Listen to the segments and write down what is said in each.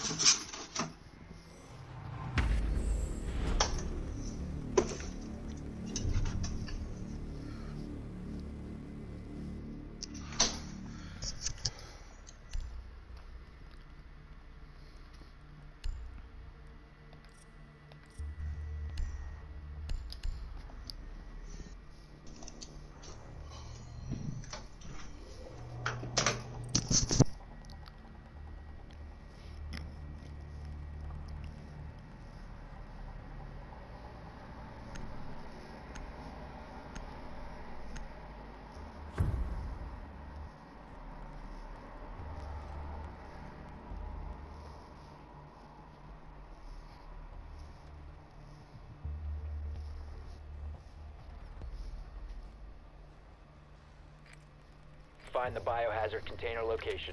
Find the biohazard container location.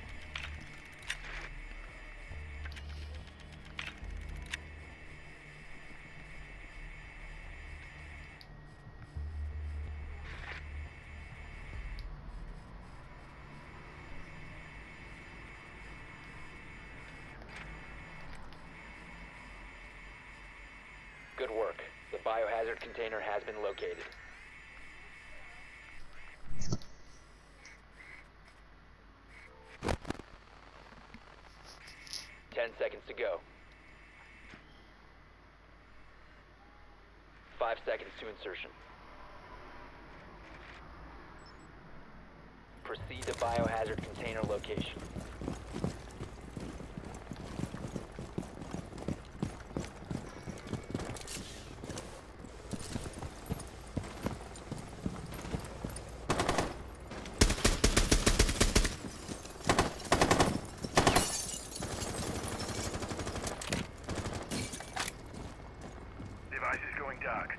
Good work. The biohazard container has been located. 10 seconds to go. 5 seconds to insertion. Proceed to biohazard container location. Dark.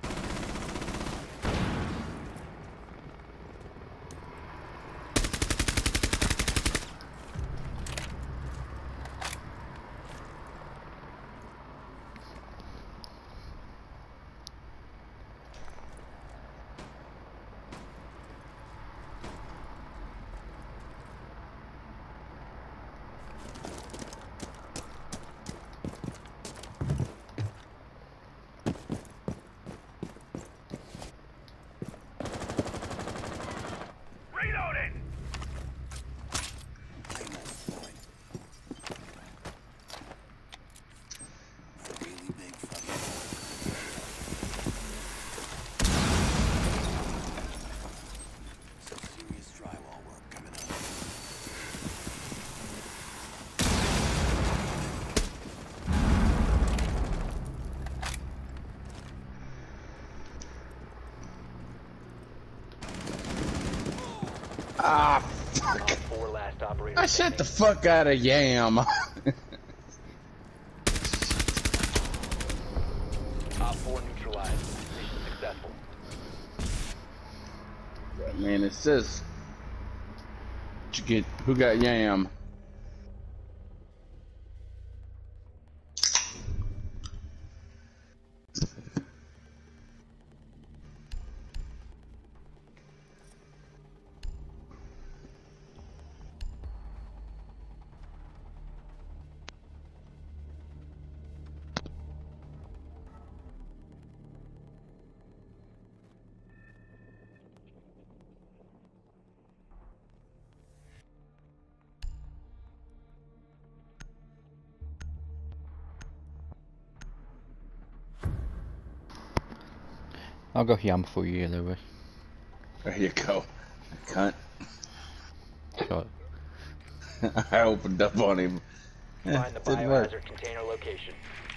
Ah, fuck. I shut the fuck out of Yam. Op 4 neutralized. Mission successful. Man, it says who got Yam. I'll go Yam for you, Louis. There you go, cunt. Shot. I opened up on him. Find the biohazard container location.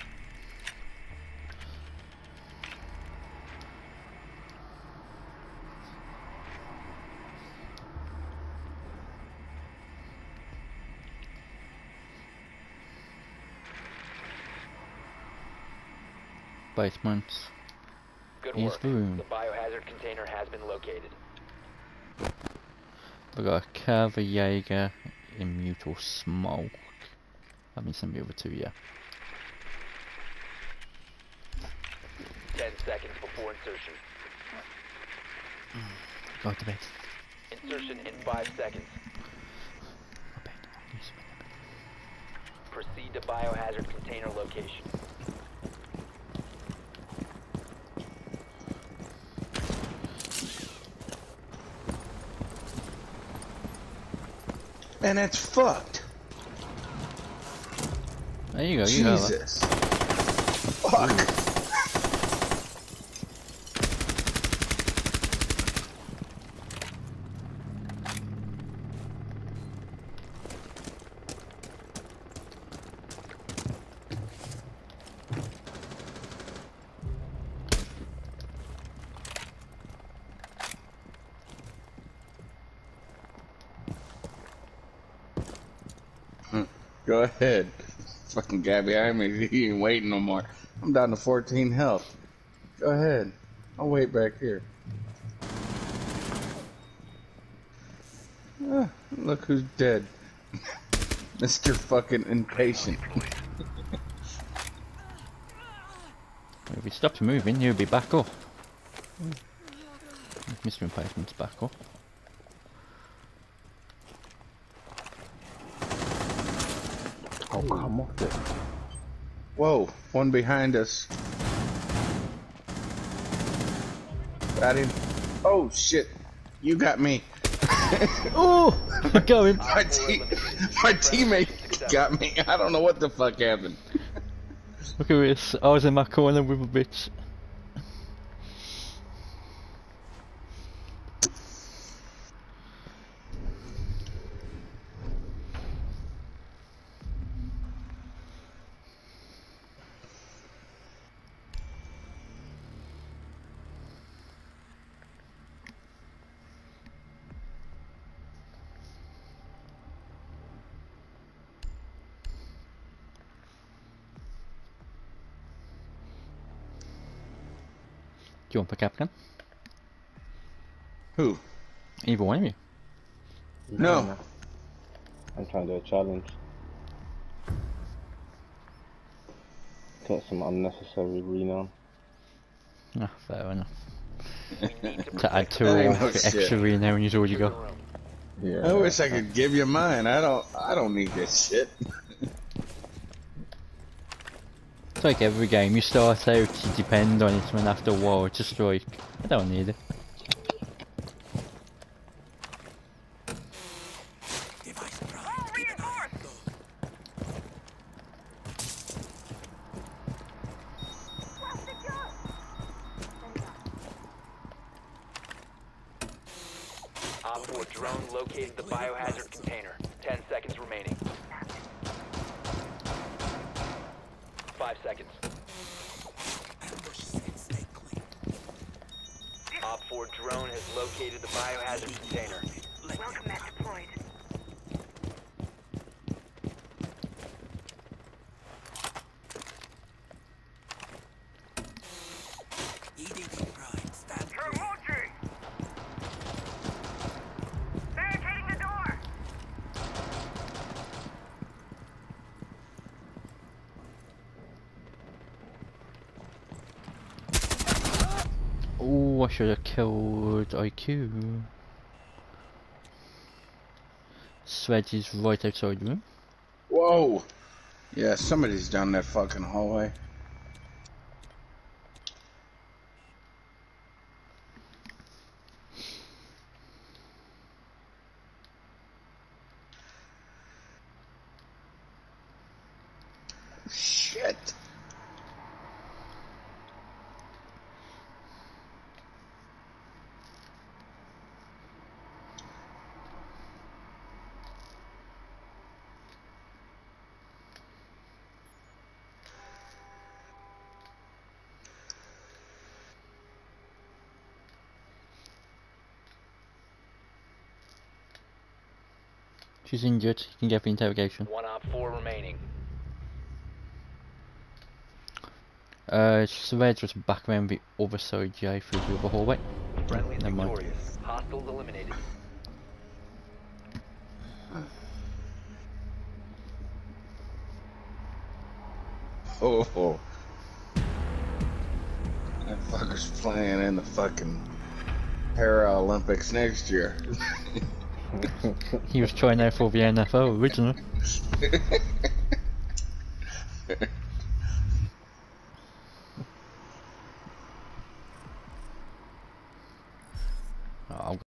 Basements. Good Here's work. the room. The biohazard container has been located. We've got a Curve, a Jaeger, Immute or Smoke. That means some of the other two, yeah. 10 seconds before insertion. Go to bed. Insertion in 5 seconds. Go to bed. Proceed to biohazard container location. And it's fucked. There you go, Jesus. Fuck. Go ahead. Fucking guy behind me, he ain't waiting no more. I'm down to 14 health. Go ahead. I'll wait back here. Ah, look who's dead. Mr. fucking impatient. If he stops moving, he'll be back up. Mr. Impatient's back up. Oh, come off it. Whoa, one behind us. Got him. Oh shit, you got me. Oh, I got him. My teammate got me. I don't know what the fuck happened. Look at this. I was in my corner with a bitch. Do you want to pick up again? Who? Either one of you. No. I'm trying to do a challenge. Get some unnecessary renown. Ah, fair enough. We need to To add protect to That ain't all no the shit. extra renown you already got. Yeah. I wish I could give you mine. I don't need this shit. It's like every game, you start out, you depend on it, and after a while it's just like, I don't need it. Op 4 drone located the biohazard container. 10 seconds remaining. 5 seconds. Op 4 drone has located the biohazard container. Welcome mat deployed. Barricading the door. Oh, I should have killed IQ. Svedge is right outside the room. Whoa. Yeah, somebody's down that fucking hallway. Shit. She's injured, you can get the interrogation. One Op 4 remaining. Svedge was back around the other side, yeah, through the other hallway. Friendly Never mind. victorious. Hostiles eliminated. Oh. That fucker's playing in the fucking Paralympics next year. He was trying out for the NFL originally. Oh,